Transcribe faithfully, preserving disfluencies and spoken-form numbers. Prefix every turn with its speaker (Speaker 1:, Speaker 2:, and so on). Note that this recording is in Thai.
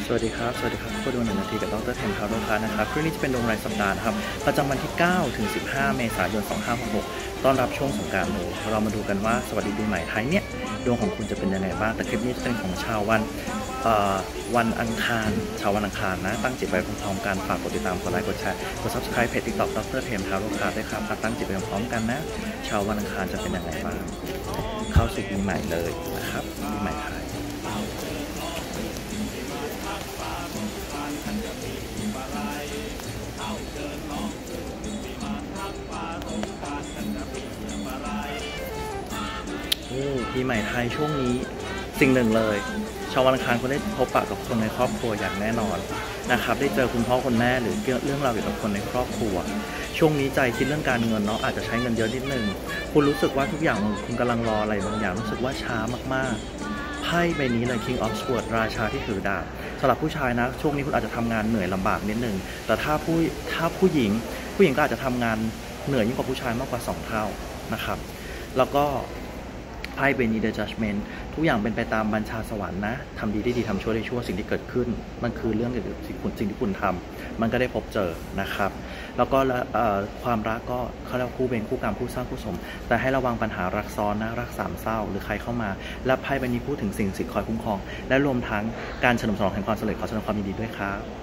Speaker 1: สวัสดีครับสวัสดีครับผู้ดูหนึ่งนาทีกับดรเทมทาวน์คานะครับคลิปนี้จะเป็นดวงรายสัปดาห์นะครับประจำวันที่เก้าถึงสิบห้าเมษายนสองพันห้าร้อยหกสิบหกต้อนรับช่วงสงกรานต์เรามาดูกันว่าสวัสดีปีใหม่ไทยเนี่ยดวงของคุณจะเป็นยังไงบ้างแต่คลิปนี้จะเป็นของชาววันวันอังคารชาววันอังคารนะตั้งจิตไว้พร้อมๆกันฝากกดติดตามกดไลค์กดแชร์กด ซับสไครบ์ เพจ ติ๊กต็อก ดรเทมทาวน์ด้วยครับตั้งจิตไว้พร้อมกันนะชาววันอังคารจะเป็นยังไงบ้างเข้าสู่ปีใหม่เลยนะครับปีใหม่ไทยปีใหม่ไทยช่วงนี้สิ่งหนึ่งเลยชาววันอังคารคุณได้พบปะกับคนในครอบครัวอย่างแน่นอนนะครับได้เจอคุณพ่อคุณแม่หรือเรื่องราวเกี่ยวกับคนในครอบครัวช่วงนี้ใจคิดเรื่องการเงินเนาะอาจจะใช้เงินเยอะนิดนึงคุณรู้สึกว่าทุกอย่างคุณกำลังรออะไรบางอย่างรู้สึกว่าช้ามากๆไพ่ใบนี้เลย King of Swords ราชาที่ถือดาบสำหรับผู้ชายนะช่วงนี้คุณอาจจะทำงานเหนื่อยลำบากนิดนึงแต่ถ้าผู้ถ้าผู้หญิงผู้หญิงก็อาจจะทำงานเหนื่อยยิ่งกว่าผู้ชายมากกว่าสองเท่านะครับแล้วก็ไพ่เบนีเดอะจัดเมนต์ทุกอย่างเป็นไปตามบัญชาสวรรค์นะทำดีได้ดีทำชั่วได้ชั่วสิ่งที่เกิดขึ้นมันคือเรื่องเกี่ยวกับสิ่งคุณสิ่งที่คุณทำมันก็ได้พบเจอนะครับแล้วก็ความรักก็เขาเรียกคู่เวรคู่กรรมคู่สร้างคู่สมแต่ให้ระวังปัญหารักซ้อนนะรักสามเศร้าหรือใครเข้ามาและไพ่ใบนี้พูดถึงสิ่งสิ่งคอยคุ้มครองและรวมทั้งการเฉลิมฉลองแห่งความสำเร็จขอแสดงความยินดีด้วยครับ